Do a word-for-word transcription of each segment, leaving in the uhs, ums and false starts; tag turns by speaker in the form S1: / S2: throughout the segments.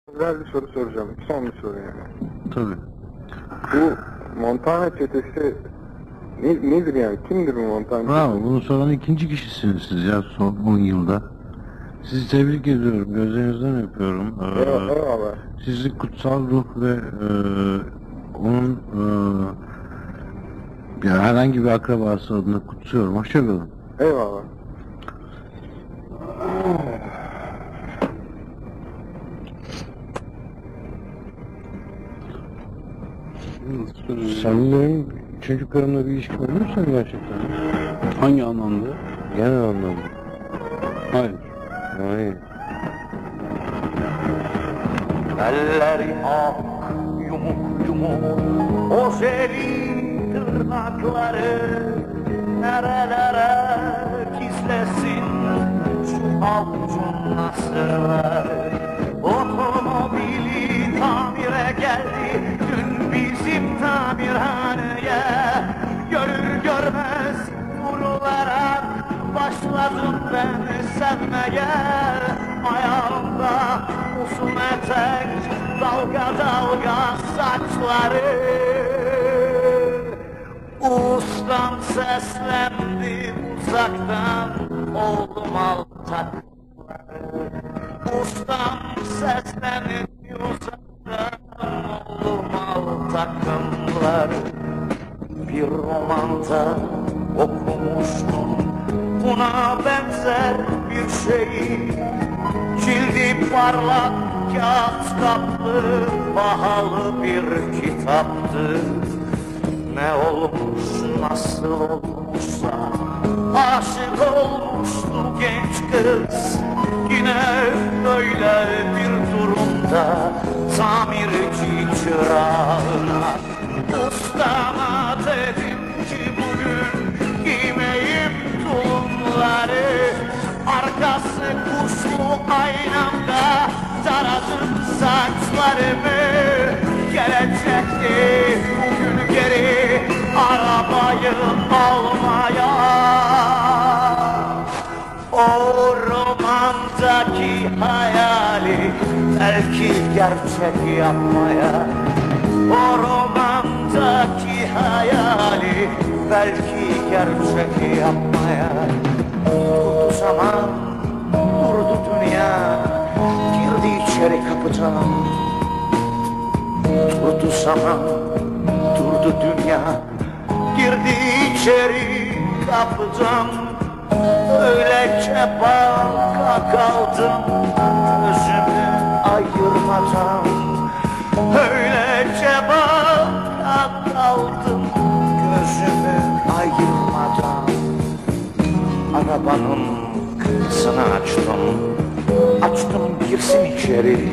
S1: Güzel bir soru soracağım. Son bir soru yani.
S2: Tabii.
S1: Bu Montana çetesi ne, nedir yani? Kimdir bu Montana
S2: Bravo.
S1: çetesi?
S2: Bunu soran ikinci kişisiniz siz ya son on yılda. Sizi tebrik ediyorum. Gözlerinizden öpüyorum. Ee,
S1: Eyvallah. Eyvallah.
S2: sizi kutsal ruh ve e, onun e, yani herhangi bir akrabası adına kutsuyorum. Hoşçakalın.
S1: Eyvallah.
S2: Sen benim çocuklarımla bir ilişkin olur mu sen gerçekten?
S3: Hangi anlamda?
S2: Genel anlamda.
S3: Hayır.
S2: Hayır.
S4: Elleri ak yumuk yumuk, o senin tırnakları nerelere gizlesin şu avucun nasırlar. Otomobili tamire geldi dün bizim tamirhaneye, görür görmez vurularak başladım ben sevmeye. Ayağımda uzun etek, dalga dalga saçları. Ustam seslendi uzaktan, oğlum al takları. Ustam seslendi uzaktan, oğlum al takımları. Bir romanda okumuştum buna benzer bir şeyi. Cildi parlak, kağıt kaplı, pahalı bir kitaptı. Ne olmuş, nasıl olmuşsa aşık olmuştu genç kız. Yine böyle bir durumda tamirci çırağına. Ustama dedim ki bugün giymeyim tulumları. Arkası kuşlu aynamda taradım saçlarımı. Gelecekti bugün geri arabayı almaya. O romandaki hayali belki gerçek yapmaya. O romandaki hayali belki gerçek yapmaya. Durdu zaman, durdu dünya, girdi içeri kapıdan. Durdu zaman, durdu dünya, girdi içeri kapıdan. Öylece baka kaldım, gözümü ayırmadan. Öylece baka kaldım, gözümü ayırmadan. Arabanın kapısını açtım, açtım girsin içeri.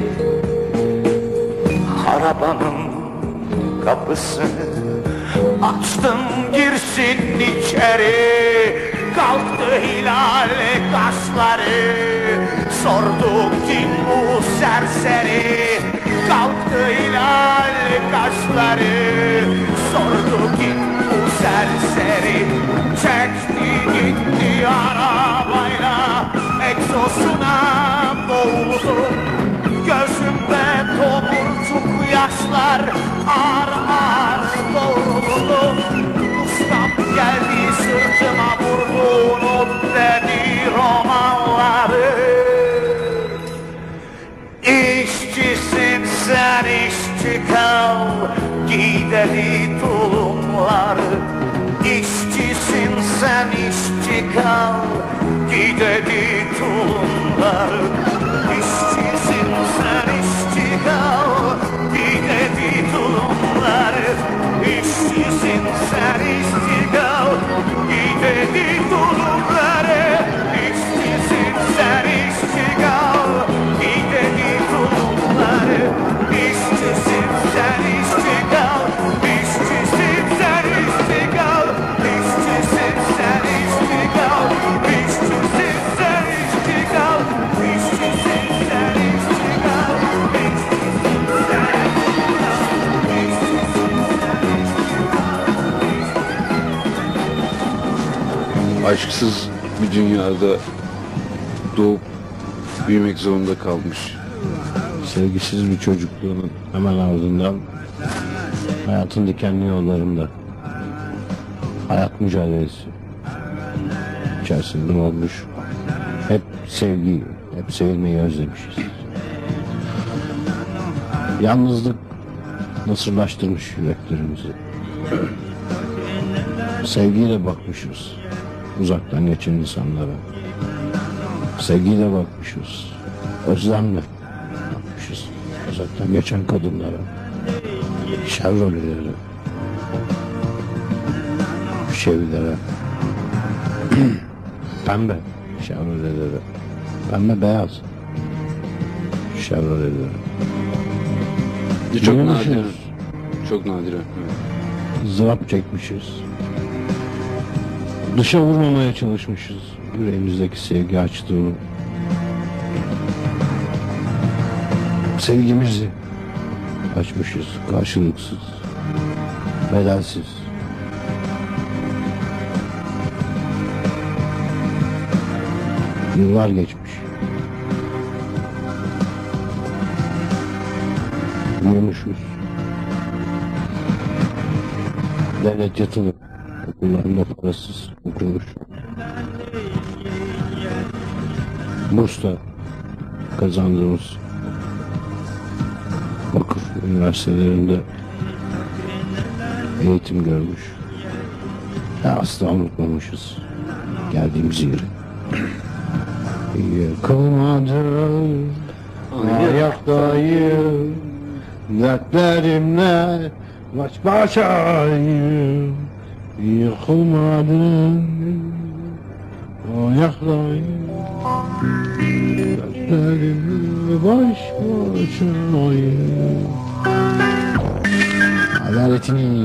S4: Arabanın kapısını açtım girsin içeri. Kalktı hilal kaşları, sorduk kim bu serseri. Kalktı hilal kaşları, sorduk kim bu serseri. Çekti gitti arabayla, egzosuna boğuldu. Gözümde tomurcuk yaşlar ağır ağır doğruldu. Ustam geldi sırtıma vurdu, unut dedi romanları. İşçisin sen işçi kal, giy dedi tulumları. İşçisin sen işçi kal, giy dedi tulumları. İşçisin sen işçi kal, giy dedi tulumları. İşçisin sen işçi kal, giy dedi tulumları. İşçisin sen işçi kal, giy dedi tulumları. İşçisin sen işçi kal, işçisin sen işçi kal. İşçisin sen işçi kal, işçisin sen işçi kal. İşçisin sen işçi kal, işçisin sen.
S3: Aşksız bir dünyada doğup büyümek zorunda kalmış
S5: Sevgisiz bir çocukluğunun hemen ardından hayatın dikenli yollarında hayat mücadelesi içerisinde olmuş. Hep sevgiyi, hep sevilmeyi özlemişiz. Yalnızlık nasırlaştırmış yüreklerimizi. Sevgiyle bakmışız uzaktan geçen insanlara. Sevgiyle bakmışız, özlemle bakmışız uzaktan geçen kadınlara, Chevrolet'lere, Chevy'lere, pembe Chevrolet'lere, pembe beyaz Chevrolet'lere.
S3: Çok
S5: Yürümüşüz,
S3: nadir. Çok nadir. Evet.
S5: ızdırap çekmişiz. Dışa vurmamaya çalışmışız yüreğimizdeki sevgi açtığını. Sevgimizi açmışız karşılıksız, bedelsiz. Yıllar geçmiş. Büyümüşüz. Devlet yatılı okullarında parasız okumuş. Burs'ta kazandığımız vakıf üniversitelerinde eğitim görmüş. Ya asla unutmamışız geldiğimiz yeri. Yıkılmadım ayaktayım, dertlerimle baş başayım. Yıkılmadım ayaktayım, dertlerimle baş başayım. Adaletini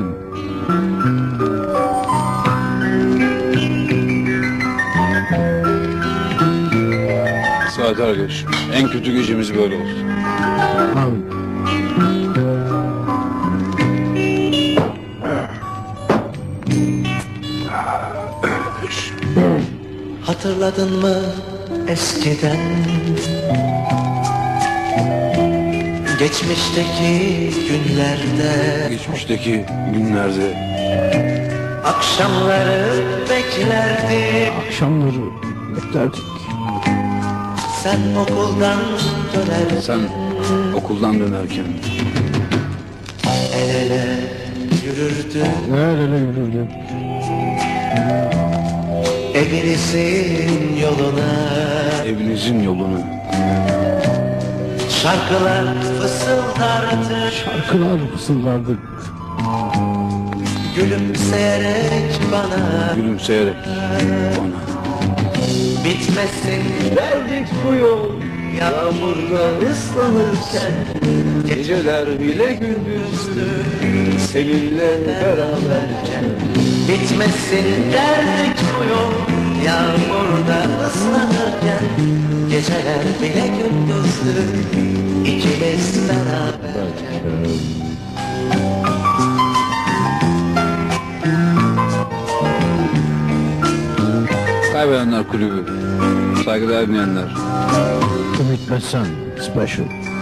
S3: Saat arkadaş. En kötü gecemiz böyle olsun.
S5: Amin.
S4: Hatırladın mı eskiden geçmişteki günlerde
S3: Geçmişteki günlerde
S4: akşamları beklerdik,
S5: Akşamları beklerdik.
S4: sen okuldan döner
S3: sen okuldan dönerken
S4: el ele yürürdün,
S5: Nerede yürürdün?
S4: evinizin yoluna
S3: evinizin yolunu
S4: şarkılar fısıldardı,
S5: Şarkılar fısıldardık.
S4: gülümseyerek bana
S3: gülümseyerek bana.
S4: bitmesin derdik bu yol, yağmurda ıslanırken
S3: Geceler bile gündüzdü seninle beraberken.
S4: bitmesin derdik bu yol, yağmurda ıslanırken geceler bile gündüzdü, ikimiz beraberken.
S3: Kaybedenler Kulübü. Saygıdeğer dinleyenler.
S5: Ümit Besen Special.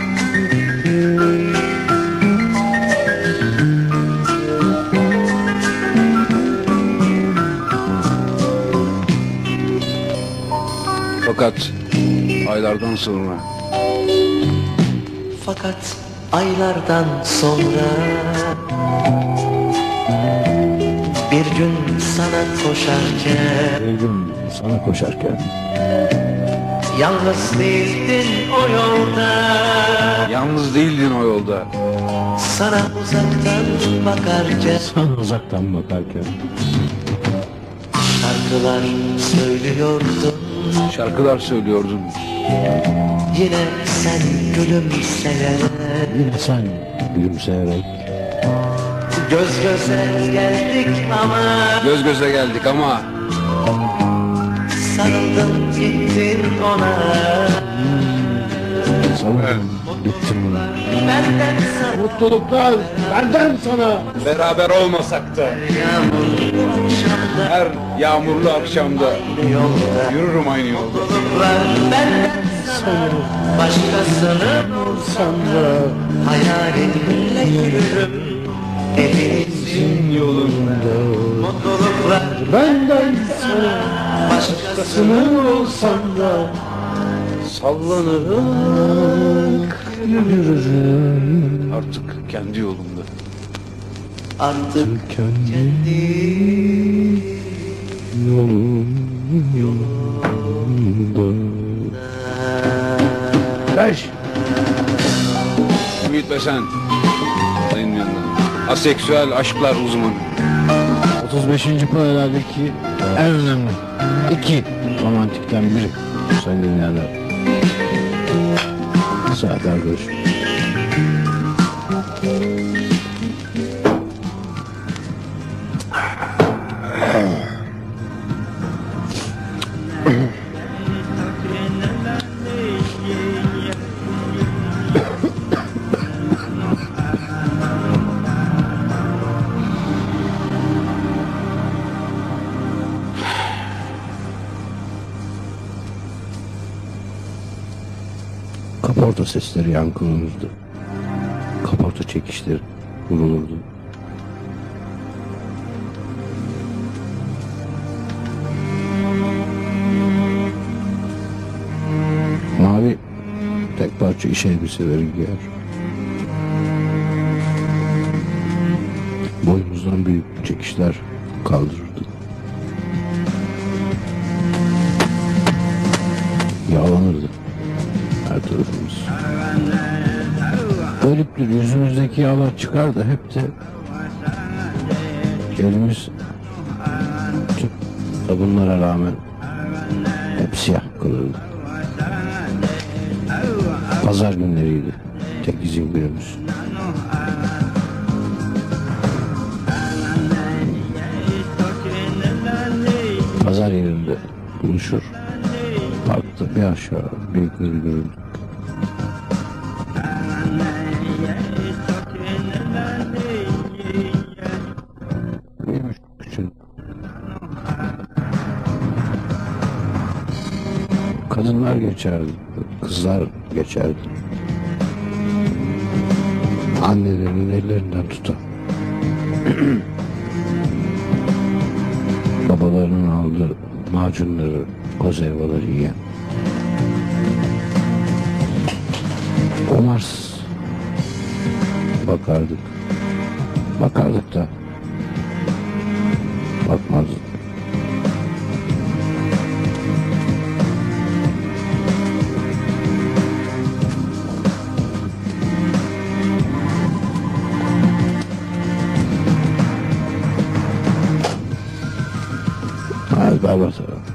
S3: Fakat aylardan sonra
S4: Fakat aylardan sonra bir gün sana koşarken,
S5: Bir gün sana koşarken
S4: yalnız değildin o yolda,
S3: yalnız değildin o yolda.
S4: sana uzaktan bakarken
S5: sana uzaktan bakarken
S4: şarkılar söylüyordun,
S3: Şarkılar söylüyordun.
S4: yine sen gülümseyerek,
S5: yine sen gülümseyerek
S4: göz göze geldik ama
S3: Göz göze geldik ama
S4: sarıldın gittin ona,
S5: sanırım gittim buna.
S4: benden sana
S5: Mutluluklar benden sana.
S3: beraber olmasak da
S4: yağmurlu akşamda
S3: her yağmurlu akşamda
S4: yolda
S3: yürürüm aynı yolda.
S4: mutluluklar benden sana başkasının olsam da hayalinle yürürüm evinizin yolunda. Mutluluklar
S2: Benden
S4: sana başkasının olsam da
S2: sallanarak yürürüm.
S3: Artık kendi yolumda.
S4: artık
S2: Kendi
S4: kendi
S2: yolum yolunda. Beş.
S3: Ümit Besen. Sayın yandan. Aseksüel aşklar uzmanı.
S2: otuz beşinci paralerdeki en önemli iki romantikten biri. Sayın dinleyenler. Serdar Göç. Kaporta sesleri yankılanırdı. Kaporta çekişleri vurulurdu. Mavi tek parça iş elbiseleri giyer. Boynumuzdan büyük çekişler kaldırırdı. Yağlanırdı her tarafımız. Gariptir, yüzümüzdeki yağlar çıkar da hep de elimiz tüm bunlara rağmen hep siyah kalırdı. Pazar günleriydi. Tek izin günümüz. Pazar yerinde buluşur. Parkta bir aşağı bir yukarı görürdük. Neymiş küçük? Kadınlar geçerdi, kızlar geçerdi. Annelerinin ellerinden tutan. Babalarının aldığı macunları, konservaları yiyen. Umarsız bakardık. Bakardık da bakmazdık. Hadi berbat.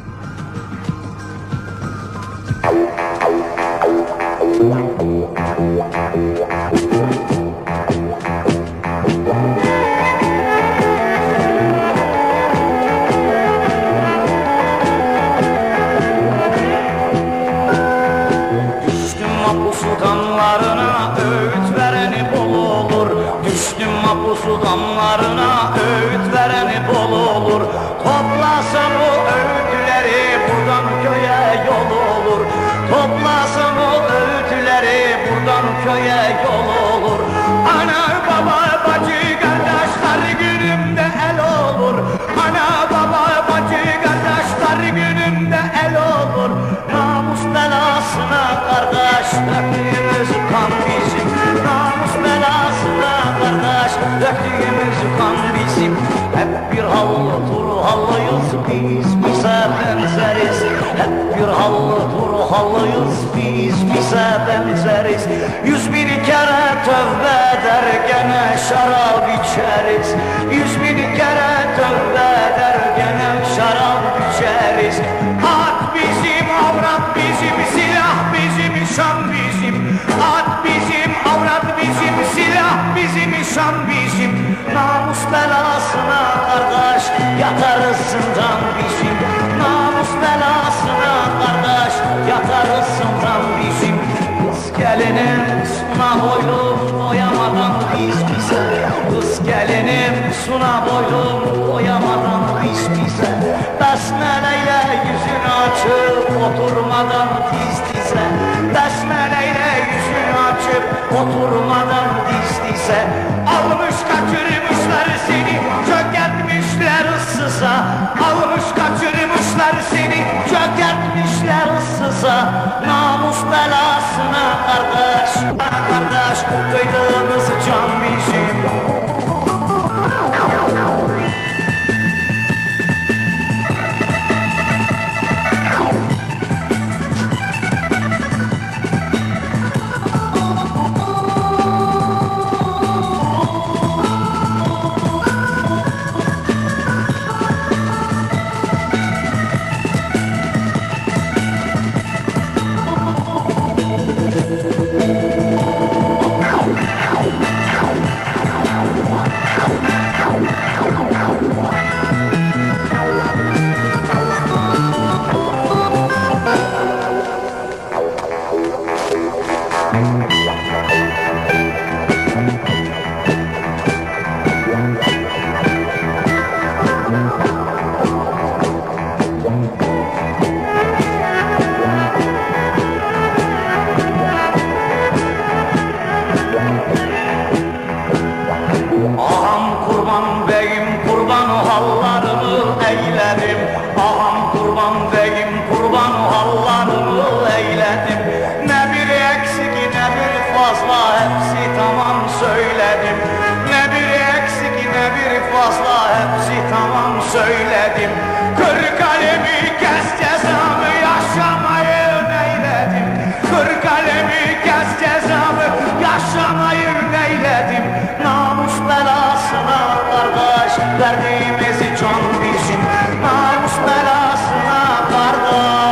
S6: Düştüm mapusu damlarına, öğüt vereni bol olur. Düştüm mapusu damlarına, öğüt vereni bol olur. Toplasam o öğütleri, buradan köye yol olur. Toplasam o öğütleri, buradan köye yol olur. Ana baba bacı kardeşler günümde el olur. Ana baba bacı kardeşler günümde el olur. Namus belasına kardeş döktüğümüz kan bizim. Namus belasına kardeş döktüğümüz kan bizim. Hep bir hallı turhallıyız biz, bize benzeriz. Hep bir hallı turhallıyız biz, bize benzeriz. Yüz bir kere tövbe eder gene şarap içeriz. Yüz bir kere tövbe eder gene şarap içeriz. At bizim, avrat bizim, silah bizim, şan bizim. At bizim, avrat bizim, silah bizim, şan bizim. Namus belasına kardeş yatarız zindan bizim. Namus belasına kardeş yatarız zindan bizim. Kız gelinim suna boylum boyamadan biz bize. Kız gelinim suna boylum boyamadan biz bize. Besmeleyle yüzünü açıp oturmadan diz dize. oturmadan diz dize. Almış kaçırmışlar seni, çökertmişler ıssıza. Almış kaçırmışlar seni, çökertmişler ıssıza. Namus belasına kardeş, kardeş, kıydığımız can bizim. Ağam kurban beyim kurban o hallarını eyledim. Ağam kurban beyim kurban o hallarını eyledim. Ne bir eksik ne bir fazla hepsi tamam söyledim. Ne bir eksik ne bir fazla hepsi tamam söyledim. Kır kalemi kes cezamı yaşamayı neyledim. Kır kalemi kes cezamı yaşamayı neyledim. Namus belasına kardeş verdiğimiz can bizim. Namus belasına kardeş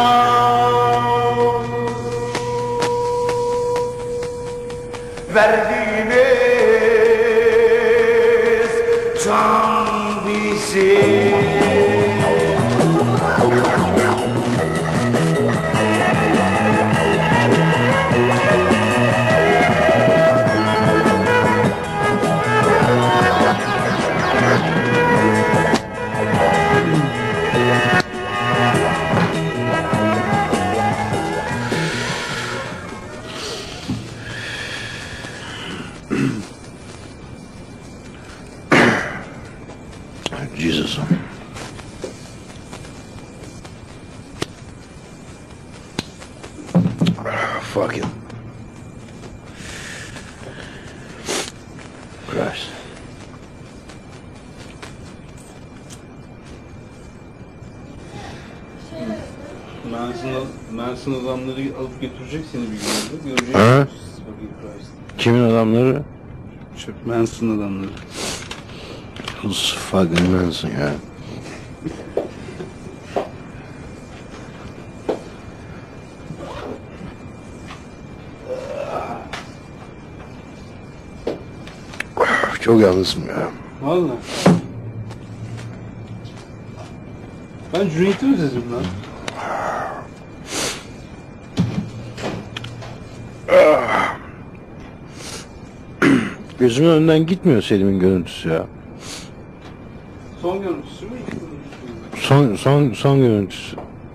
S6: verdiğimiz can bizim.
S2: Jesus. Fuck it. Christ.
S3: Manson, Manson adamları alıp götürecek seni bir gün. Görecek.
S2: Ha?
S3: Fucking Christ.
S2: Kimin adamları?
S3: Şu Manson adamları.
S2: Who's fucking Manson ya? Çok yalnızım ya.
S3: Valla. Ben Cüneyt'i özledim lan.
S2: Gözümün önünden gitmiyor Selim'in görüntüsü ya.
S3: Son görüntüsü mü? İlk görüntüsü mü?
S2: Son son son görüntüsü.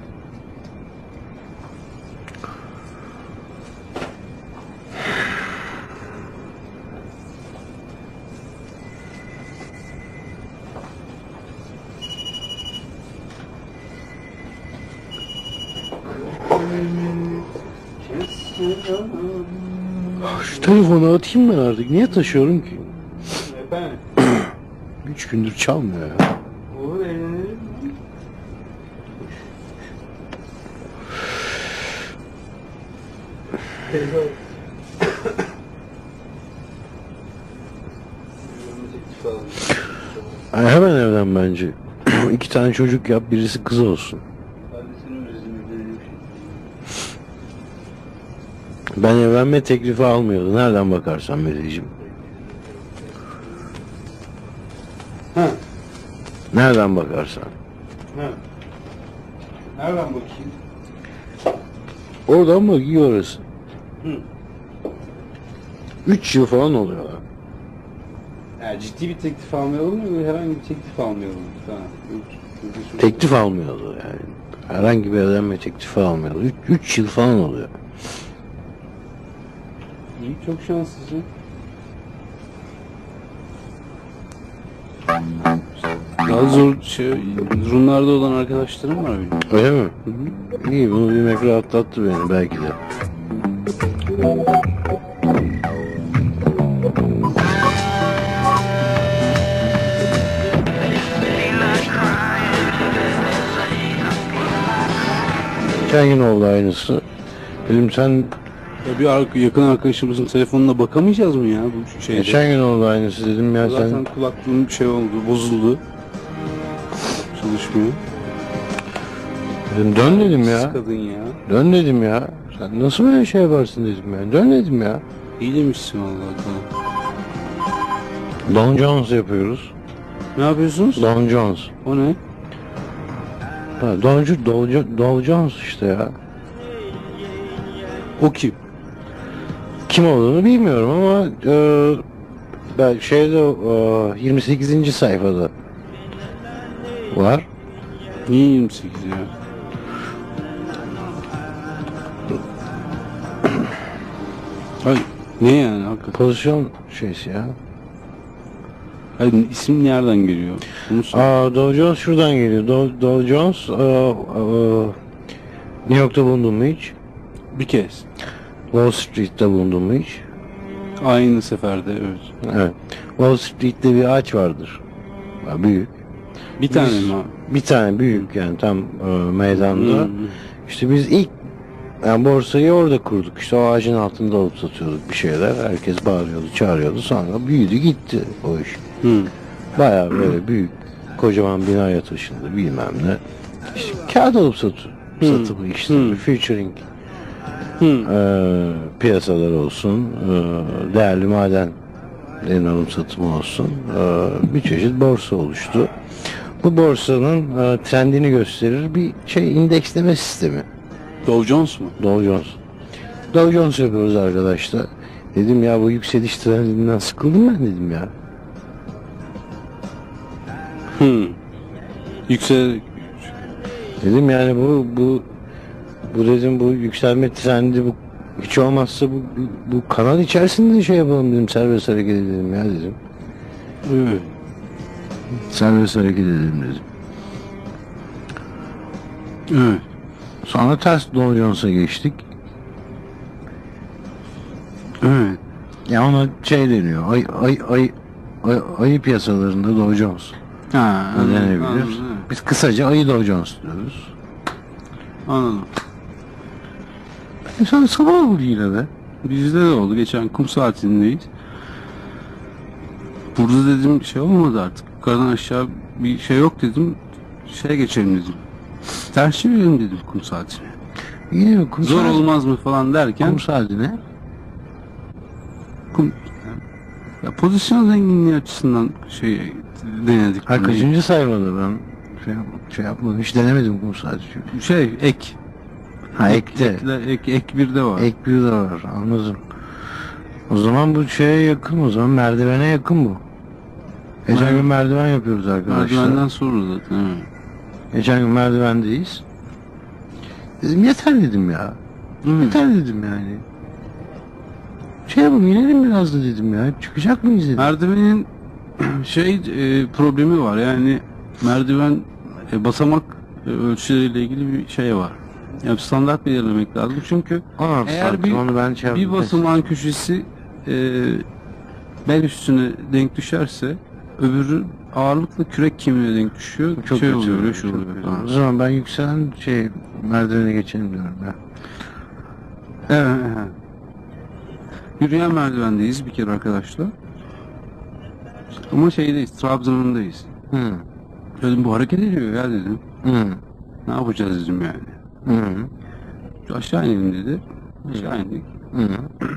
S2: Şu telefonu atayım ben artık. Niye taşıyorum ki?
S3: Efendim?
S2: Üç gündür çalmıyor ya.
S3: Olur, eğlenelim mi?
S2: Ay, hemen evlen bence. İki tane çocuk yap, birisi kız olsun.
S3: Ben de seni özledim. Böyle bir şey.
S2: Ben evlenme teklifi almıyordu. Nereden bakarsan Melih'ciğim.
S3: Ha.
S2: Nereden bakarsan.
S3: Ha. Nereden bakayım?
S2: Oradan bak, iyi orası.
S3: Hı.
S2: Üç yıl falan oluyor lan.
S3: Yani ciddi bir teklif almayalım mı? Böyle herhangi bir teklif almayalım. Tamam.
S2: Teklif almıyordu yani. Herhangi bir evlenme teklifi almıyordu. Üç, üç yıl falan oluyor.
S3: İyi, çok şanslısın. Daha zor şey, durumlarda olan arkadaşlarım var benim.
S2: Öyle mi? İyi, bunu bilmek rahatlattı beni belki de. Geçen gün oldu aynısı. Dedim sen
S3: Ya bir ar- yakın arkadaşımızın telefonuna bakamayacağız mı ya bu şeyde?
S2: geçen gün oldu aynısı dedim ya
S3: Zaten
S2: sen
S3: kulaklığım şey oldu, bozuldu. Çalışmıyor.
S2: dedim dön dedim ya.
S3: Kız kadın ya.
S2: Dön dedim ya. Sen nasıl böyle şey yaparsın dedim ya. Dön dedim ya.
S3: İyi demişsin vallahi tamam.
S2: Don Jones yapıyoruz.
S3: Ne yapıyorsunuz?
S2: Don Jones.
S3: O ne?
S2: Ha, Don, Don, Don Jones işte ya.
S3: O kim?
S2: Kim olduğunu bilmiyorum ama e, ben şeyde e, yirmi sekizinci sayfada var.
S3: Niye yirmi sekiz ya? Hayır, ne yani hakikaten?
S2: Pozisyon şeysi ya.
S3: Hayır, isim nereden geliyor? Bunu sor.
S2: Aa, Dow Jones şuradan geliyor. Dow, Dow Jones e, e, New York'ta bulundun mu hiç?
S3: Bir kez.
S2: Wall Street'te bulundun mu hiç?
S3: Aynı seferde evet.
S2: Evet. Wall Street'te bir ağaç vardır. Ya, büyük.
S3: Bir tane
S2: Biz-
S3: mi?
S2: Bir tane büyük yani tam e, meydanda.
S3: Hı hı.
S2: İşte biz ilk yani borsayı orada kurduk. İşte o ağacın altında alıp satıyorduk bir şeyler. Herkes bağırıyordu, çağırıyordu. Sonra büyüdü gitti o iş.
S3: Hı.
S2: Bayağı böyle büyük, kocaman binaya taşındı bilmem ne. İşte kağıt alıp satı, satımı işte.
S3: Hı.
S2: Featuring
S3: Hı.
S2: e, piyasalar olsun, e, değerli maden alım satımı olsun. E, bir çeşit borsa oluştu. Bu borsanın e, trendini gösterir bir şey indeksleme sistemi.
S3: Dow Jones mu?
S2: Dow Jones. Dow Jones yapıyoruz arkadaşlar. Dedim ya bu yükseliş trendinden sıkıldım ben dedim ya.
S3: Hı. Yüksel...
S2: Dedim yani bu bu bu dedim bu yükselme trendi bu hiç olmazsa bu, bu, bu kanal içerisinde şey yapalım dedim, serbest hareket edelim ya dedim.
S3: Evet.
S2: Serbest hareket edelim dedim.
S3: Evet.
S2: Sonra ters Dow Jones'a geçtik.
S3: Evet.
S2: Ya ona şey deniyor. Ay ay ay ay ayı piyasalarında Dow Jones.
S3: Ha,
S2: Ne
S3: anladım,
S2: denebilir?
S3: anladım,
S2: Biz kısaca ayı Dow Jones diyoruz.
S3: anladım.
S2: E sonra sabah oldu yine de.
S3: Bizde de oldu. Geçen kum saatindeyiz. Burada dedim şey olmadı artık. Yukarıdan aşağı bir şey yok dedim. Şeye geçelim dedim. Ters çevirelim dedim kum saatini.
S2: Yine mi? Kum
S3: Zor
S2: saati-
S3: olmaz mı falan derken
S2: Kum saati ne?
S3: kum, ya pozisyon zenginliği açısından şey denedik.
S2: Ha
S3: bunu.
S2: kaçıncı sayfada ben şey, yap- şey yapmadım. Hiç denemedim kum saati çünkü.
S3: Şey ek.
S2: Ha ekte.
S3: Ekle, ek, ek birde var.
S2: Ek bir de var. Anladım. O zaman bu şeye yakın, o zaman merdivene yakın bu. Geçen
S3: Evet.
S2: gün merdiven yapıyoruz arkadaşlar.
S3: Merdivenden sonra zaten. Evet.
S2: Geçen gün merdivendeyiz. Dedim yeter dedim ya.
S3: Evet.
S2: Yeter dedim yani. Şey yapalım inelim biraz da dedim ya. Hep çıkacak mıyız dedim.
S3: Merdivenin şey e, problemi var. Yani merdiven e, basamak e, ölçüleriyle ilgili bir şey var. Yani standart belirlemek lazım. Çünkü
S2: Aa,
S3: eğer
S2: sanki
S3: bir,
S2: onu ben şey
S3: bir
S2: yaptım.
S3: basamağın köşesi e, bel üstüne denk düşerse öbürü ağırlıkla kürek kemiğine denk düşüyor.
S2: Çok
S3: şey
S2: kötü
S3: oluyor,
S2: oluyor,
S3: leş
S2: çok
S3: oluyor.
S2: kötü. O zaman ben yükselen şey merdivene geçelim diyorum ya.
S3: Evet, evet. Yürüyen merdivendeyiz bir kere arkadaşlar. Ama şeydeyiz, Trabzon'undayız.
S2: Hı.
S3: Dedim bu hareket ediyor ya dedim.
S2: Hı.
S3: Ne yapacağız dedim yani.
S2: Hı.
S3: Şu aşağı inelim dedi. Aşağı indik.
S2: Hı.